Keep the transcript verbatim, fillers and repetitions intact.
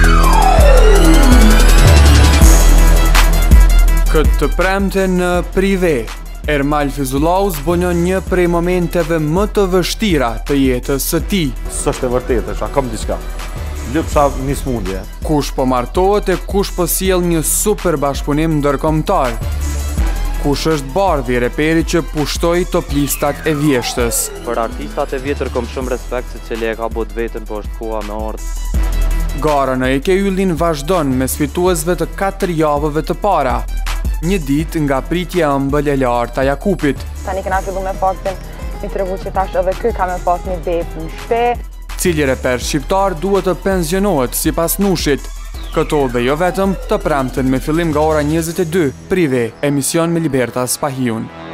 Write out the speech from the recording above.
Këtë të premte në prive, Ermal Fizullau zbulon një prej momenteve më të vështira të jetës së tij. S'është e vërtetë, është akoma diçka. Lypsha një smundje. Kush po martohet e kush po sjell një super bashkëpunim ndërkombëtar. Kush është Bardhi, reperi që pushtoi top listat e vjeshtës. Për artistat e vjetër kom shumë respekt se cili e ka bot vetën, po është koha me ardhë. Gara në Eke Yllin vazhdon me sfituesve të katër javëve të para. Një ditë nga pritje ëmbël e lartë a Jakupit. Tani kena fillu me faktin një tregu që tash edhe ky ka me pas një bebë në shtëpi. Cili reper shqiptar duhet të pensionohet sipas Nushit. Këto dhe jo vetëm të premten me fillim nga ora njëzet e dy, prive, emision me Libertas Pahiun.